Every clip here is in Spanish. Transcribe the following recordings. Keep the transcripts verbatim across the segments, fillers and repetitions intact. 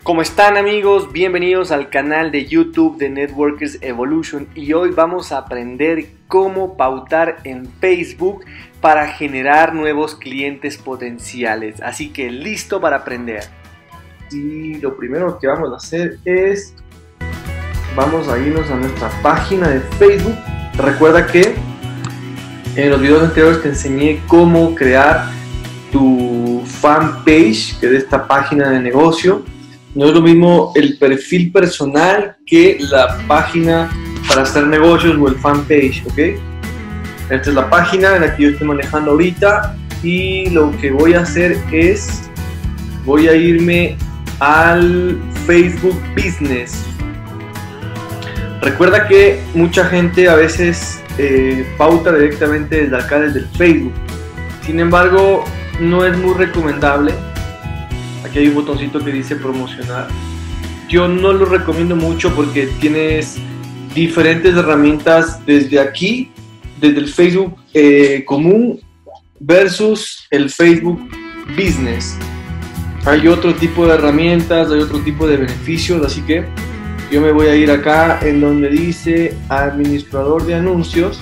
¿Cómo están, amigos? Bienvenidos al canal de YouTube de Networkers Evolution y hoy vamos a aprender cómo pautar en Facebook para generar nuevos clientes potenciales. Así que listo para aprender. Y lo primero que vamos a hacer es vamos a irnos a nuestra página de Facebook. Recuerda que en los videos anteriores te enseñé cómo crear tu fanpage, que es esta página de negocio. No es lo mismo el perfil personal que la página para hacer negocios o el fanpage, ¿ok? Esta es la página en la que yo estoy manejando ahorita y lo que voy a hacer es voy a irme al Facebook Business. Recuerda que mucha gente a veces eh, pauta directamente desde acá, desde el Facebook. Sin embargo, no es muy recomendable. Aquí hay un botoncito que dice promocionar. Yo no lo recomiendo mucho porque tienes diferentes herramientas desde aquí, desde el Facebook eh, común versus el Facebook Business. Hay otro tipo de herramientas, hay otro tipo de beneficios, así que yo me voy a ir acá en donde dice administrador de anuncios.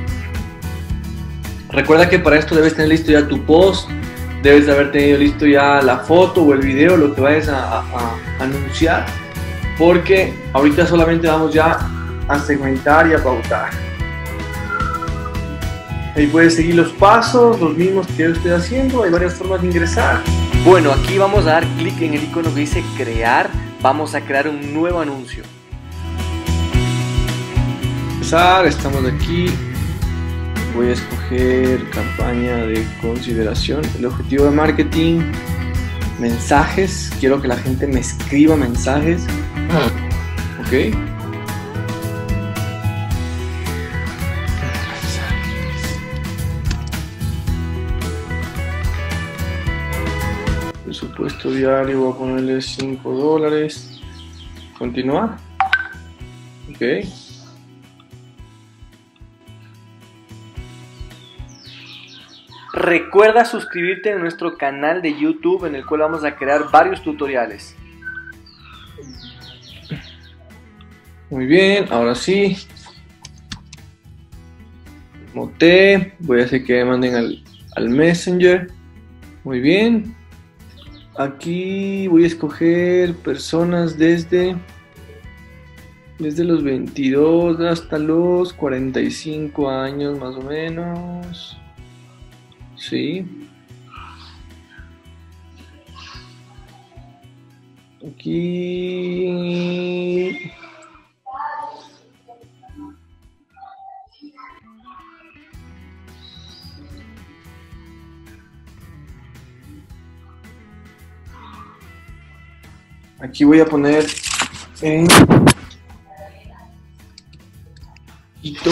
Recuerda que para esto debes tener listo ya tu post. Debes de haber tenido listo ya la foto o el video, lo que vayas a, a, a anunciar, porque ahorita solamente vamos ya a segmentar y a pautar. Ahí puedes seguir los pasos, los mismos que yo estoy haciendo. Hay varias formas de ingresar. Bueno, aquí vamos a dar clic en el icono que dice crear. Vamos a crear un nuevo anuncio. Empezar, estamos aquí. Voy a escoger campaña de consideración. El objetivo de marketing, mensajes. Quiero que la gente me escriba mensajes. Ok. Presupuesto diario, voy a ponerle cinco dólares. Continuar. Ok. Recuerda suscribirte a nuestro canal de YouTube en el cual vamos a crear varios tutoriales. Muy bien, ahora sí. Moté, voy a hacer que me manden al, al Messenger. Muy bien. Aquí voy a escoger personas desde, desde los veintidós hasta los cuarenta y cinco años más o menos. Sí. Aquí. Aquí voy a poner en Quito.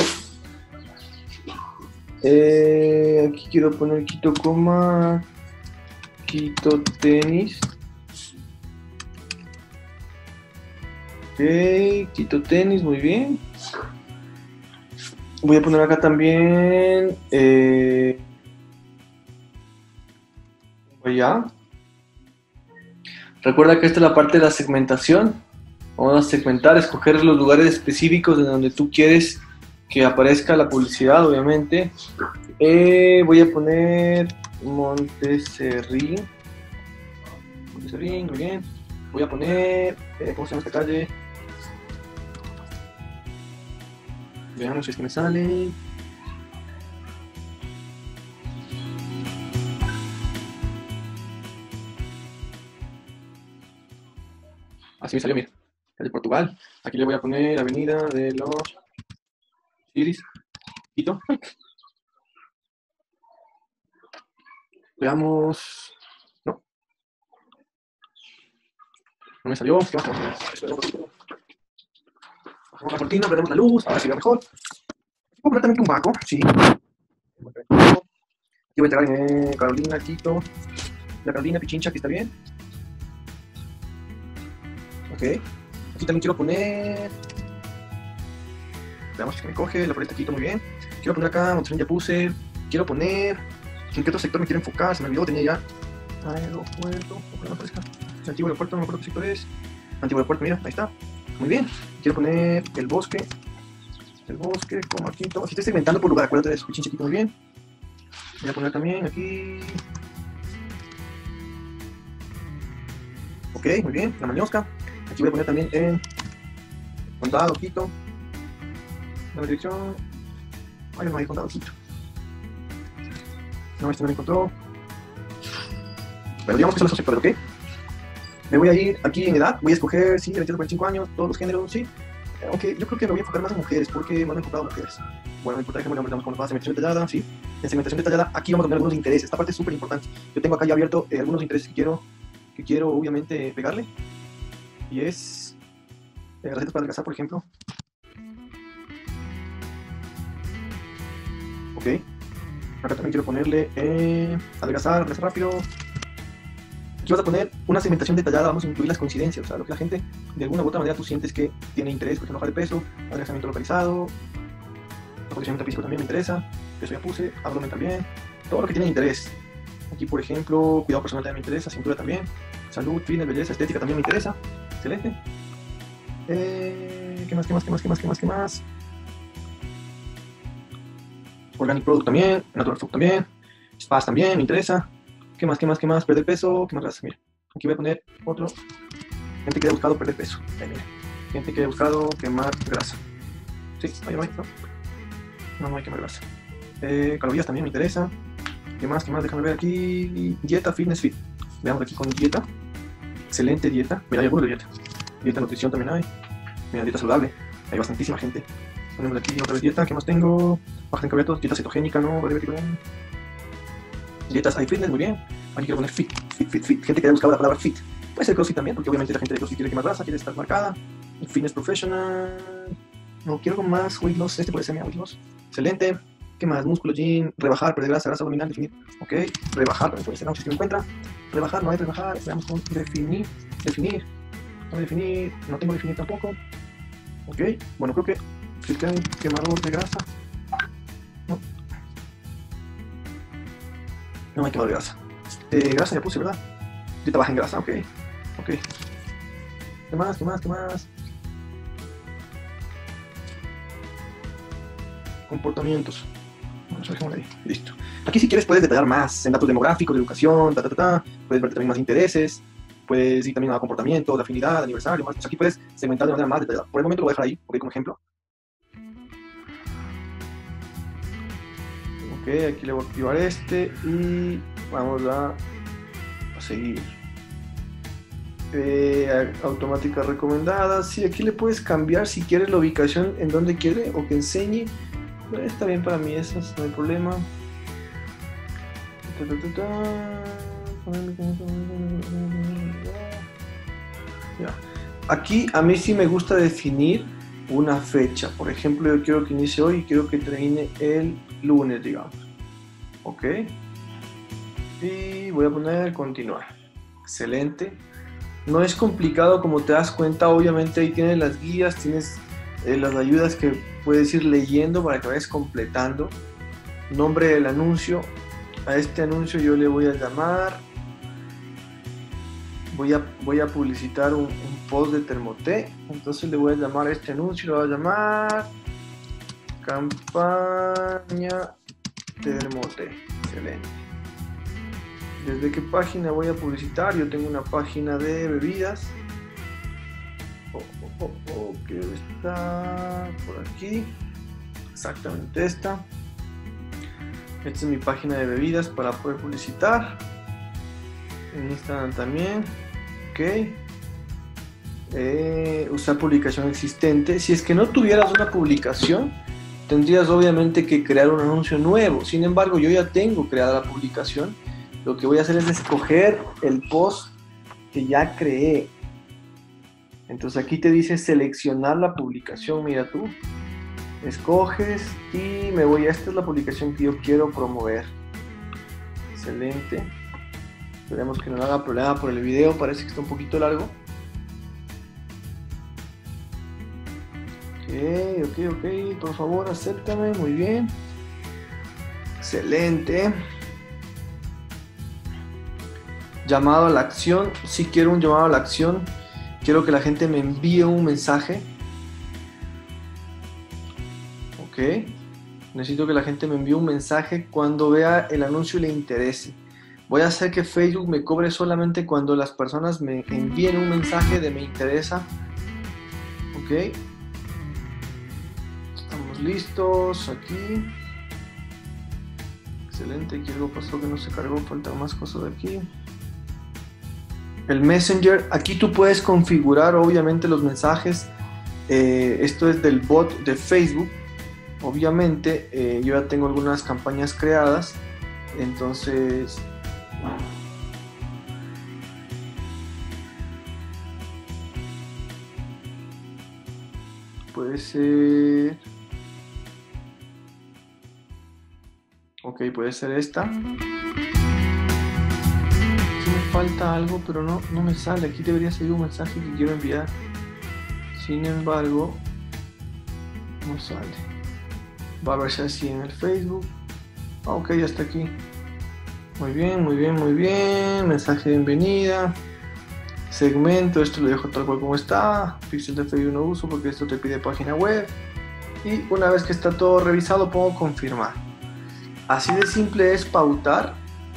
Eh, aquí quiero poner Quito, coma, Quito tenis. Ok, Quito tenis, muy bien. Voy a poner acá también eh, allá. Recuerda que esta es la parte de la segmentación. Vamos a segmentar, escoger los lugares específicos en donde tú quieres que aparezca la publicidad, obviamente. Eh, voy a poner Monteserrí. Monteserrí, muy bien. Voy a poner, eh, ¿cómo se llama esta calle? Veamos si es que me sale. Así me salió, mira. Es de Portugal. Aquí le voy a poner Avenida de los Iris, Quito. Veamos. No. No me salió. ¿Qué vamos a hacer? Bajamos la cortina, prendemos la luz. Ahora sí va mejor. Voy a poner también un vaco. Sí. Aquí voy a entregar en Carolina, Quito. La Carolina Pichincha, aquí está bien. Ok. Aquí también quiero poner. Veamos si me coge, la paleta Quito, muy bien. Quiero poner acá, Monterrey ya puse. Quiero poner. ¿En qué otro sector me quiero enfocar? Se me olvidó, tenía ya. Aeropuerto, ojalá no aparezca. el antiguo aeropuerto, no me acuerdo qué sector es. Antiguo aeropuerto, mira, ahí está. Muy bien. Quiero poner el bosque. El bosque, como aquí, todo. Aquí estoy segmentando por lugar, acuérdate de eso, pichín chiquito, muy bien. Voy a poner también aquí. Ok, muy bien, la maniosca. Aquí voy a poner también en condado, Quito. La dirección. Ay, no hay condado, Quito. No, este no lo encontró. Pero digamos que son los sectores, ¿ok? Me voy a ir aquí en edad, voy a escoger, sí, de veintidós a cuarenta y cinco años, todos los géneros, sí. Aunque yo creo que me voy a enfocar más en mujeres, porque me han enfocado en mujeres. Bueno, no importa, dejemos le damos con la segmentación detallada, sí. En segmentación detallada, aquí vamos a poner algunos intereses. Esta parte es súper importante. Yo tengo acá ya abierto eh, algunos intereses que quiero, que quiero obviamente pegarle. Y es eh, recetas para adelgazar, por ejemplo. Ok. Acá también quiero ponerle eh, adelgazar, adelgazar rápido. Aquí vas a poner una segmentación detallada, vamos a incluir las coincidencias, o sea, lo que la gente de alguna u otra manera tú sientes que tiene interés, por ejemplo, bajar de peso, adelgazamiento localizado, acondicionamiento físico también me interesa, peso ya puse, abdomen también, todo lo que tiene interés. Aquí, por ejemplo, cuidado personal también me interesa, cintura también, salud, fitness, belleza, estética también me interesa, excelente. Eh, ¿Qué más, qué más, qué más, qué más, qué más, qué más? Organic Product también, Natural Food también, Spas también me interesa. ¿Qué más, qué más, qué más? Perder peso, ¿qué más grasa? Mira, aquí voy a poner otro. Gente que haya buscado perder peso. Ahí, mira. Gente que haya buscado quemar grasa. Sí, ahí no hay, ¿no? No, no hay quemar grasa. Eh, calorías también me interesa. ¿Qué más, qué más? Déjame ver aquí. Dieta, fitness, fit. Veamos aquí con dieta. Excelente dieta. Mira, hay algunos de dieta. Dieta, nutrición también hay. Mira, dieta saludable. Hay bastantísima gente. Ponemos aquí otra vez dieta. ¿Qué más tengo? Baja en carbohidratos. Dieta cetogénica, ¿no? Dietas, hay fitness, muy bien. Aquí quiero poner fit, fit, fit, fit. Gente que haya buscado la palabra fit. Puede ser CrossFit también, porque obviamente la gente de CrossFit quiere quemar grasa, quiere estar marcada. Fitness professional. No, quiero con más weight loss. Este puede ser mi weight loss. Excelente. ¿Qué más? Músculo, gym, rebajar, perder grasa, grasa abdominal, definir. Ok. Rebajar también puede ser, no sé si me encuentra. Rebajar, no hay rebajar. Veamos con definir. Definir. No hay definir. No tengo definir tampoco. Ok. Bueno, creo que filtrar quemador de grasa. No. No hay quemador de grasa. Eh, grasa ya puse, ¿verdad? Dieta baja en grasa, ok. Ok. ¿Qué más? ¿Qué más? ¿Qué más? Comportamientos. Bueno, eso dejémoslo ahí. Listo. Aquí si quieres puedes detallar más en datos demográficos, de educación, ta, ta, ta, ta. Puedes ver también más intereses. Puedes ir también a comportamiento, de afinidad, aniversario, más. Pues aquí puedes segmentar de manera más detallada. Por el momento lo voy a dejar ahí, ok, como ejemplo. Ok, aquí le voy a activar este y vamos a, a seguir. Eh, automáticas recomendadas. Sí, aquí le puedes cambiar si quieres la ubicación en donde quiere o que enseñe. Pero está bien para mí, esas no hay problema. Ya. Aquí a mí sí me gusta definir una fecha. Por ejemplo, yo quiero que inicie hoy y quiero que termine el lunes, digamos. Ok. Y voy a poner continuar. Excelente. No es complicado como te das cuenta. Obviamente ahí tienes las guías, tienes eh, las ayudas que puedes ir leyendo para que vayas completando. Nombre del anuncio. A este anuncio yo le voy a llamar. Voy a, voy a publicitar un, un post de Thermoté. Entonces le voy a llamar a este anuncio. Le voy a llamar campaña Thermoté. Excelente. ¿Desde qué página voy a publicitar? Yo tengo una página de bebidas. Oh, oh, oh, oh, que está por aquí. Exactamente esta. Esta es mi página de bebidas para poder publicitar. En Instagram también. Ok. Eh, usar publicación existente. Si es que no tuvieras una publicación, tendrías obviamente que crear un anuncio nuevo. Sin embargo, yo ya tengo creada la publicación. Lo que voy a hacer es escoger el post que ya creé. Entonces aquí te dice seleccionar la publicación. Mira tú. Escoges y me voy a... Esta es la publicación que yo quiero promover. Excelente. Esperemos que no haga problema por el video. Parece que está un poquito largo. Ok, ok, ok. Por favor, acéptame. Muy bien. Excelente. llamado a la acción. Si quiero un llamado a la acción, quiero que la gente me envíe un mensaje. Ok, necesito que la gente me envíe un mensaje cuando vea el anuncio y le interese. Voy a hacer que Facebook me cobre solamente cuando las personas me envíen un mensaje de me interesa. Ok, estamos listos aquí. Excelente, aquí algo pasó que no se cargó, faltan más cosas de aquí. El Messenger, aquí tú puedes configurar obviamente los mensajes. Eh, esto es del bot de Facebook. Obviamente eh, yo ya tengo algunas campañas creadas, entonces puede ser, ok, puede ser esta. Aquí me falta algo, pero no, no me sale. Aquí debería salir un mensaje que quiero enviar, sin embargo no sale. Va a verse así en el Facebook. Ok, ya está aquí. Muy bien, muy bien, muy bien. Mensaje de bienvenida. Segmento, esto lo dejo tal cual como está. Pixel de Facebook no uso porque esto te pide página web. Y una vez que está todo revisado, pongo confirmar. Así de simple es pautar.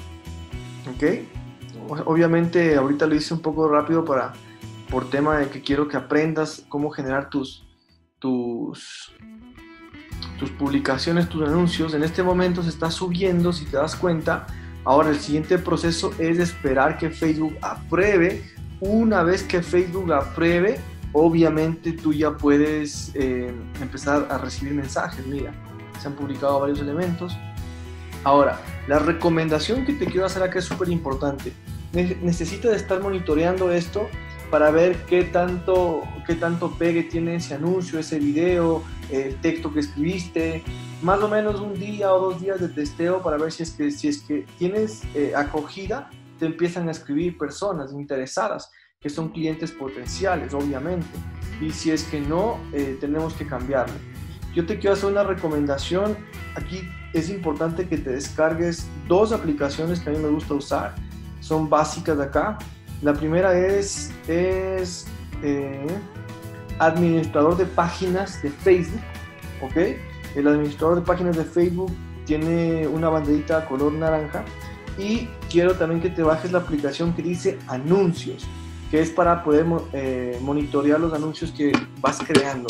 Ok. Obviamente ahorita lo hice un poco rápido para, por tema de que quiero que aprendas cómo generar tus, tus, tus publicaciones, tus anuncios. En este momento se está subiendo, si te das cuenta. Ahora el siguiente proceso es esperar que Facebook apruebe. Una vez que Facebook apruebe, obviamente tú ya puedes eh, empezar a recibir mensajes. Mira, se han publicado varios elementos. Ahora, la recomendación que te quiero hacer acá es súper importante. Necesitas estar monitoreando esto para ver qué tanto, qué tanto pegue tiene ese anuncio, ese video, el texto que escribiste. Más o menos un día o dos días de testeo para ver si es que, si es que tienes eh, acogida, te empiezan a escribir personas interesadas, que son clientes potenciales, obviamente. Y si es que no, eh, tenemos que cambiarlo. Yo te quiero hacer una recomendación. Aquí es importante que te descargues dos aplicaciones que a mí me gusta usar. Son básicas de acá. La primera es, es eh, administrador de páginas de Facebook. ¿Ok? El administrador de páginas de Facebook tiene una banderita color naranja. Y quiero también que te bajes la aplicación que dice anuncios, que es para poder eh, monitorear los anuncios que vas creando.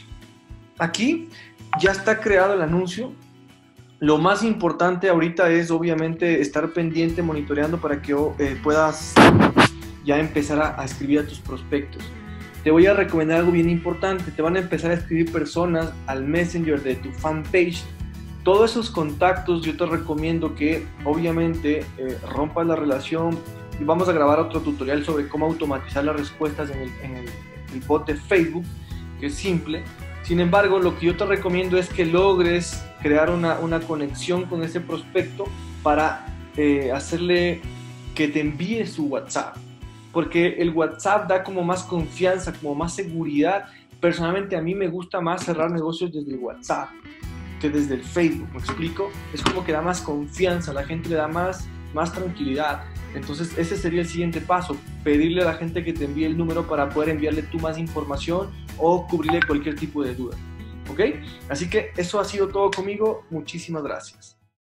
Aquí ya está creado el anuncio. Lo más importante ahorita es obviamente estar pendiente, monitoreando para que eh, puedas ya empezar a, a escribir a tus prospectos. Te voy a recomendar algo bien importante. Te van a empezar a escribir personas al Messenger de tu fanpage. Todos esos contactos yo te recomiendo que obviamente eh, rompas la relación, y vamos a grabar otro tutorial sobre cómo automatizar las respuestas en el, en el, el bot de Facebook, que es simple. Sin embargo, lo que yo te recomiendo es que logres crear una, una conexión con ese prospecto para eh, hacerle que te envíe su WhatsApp, porque el WhatsApp da como más confianza, como más seguridad. Personalmente a mí me gusta más cerrar negocios desde el WhatsApp que desde el Facebook, ¿me explico? Es como que da más confianza, a la gente le da más, más tranquilidad. Entonces ese sería el siguiente paso, pedirle a la gente que te envíe el número para poder enviarle tú más información o cubrirle cualquier tipo de duda, ¿ok? Así que eso ha sido todo conmigo, muchísimas gracias.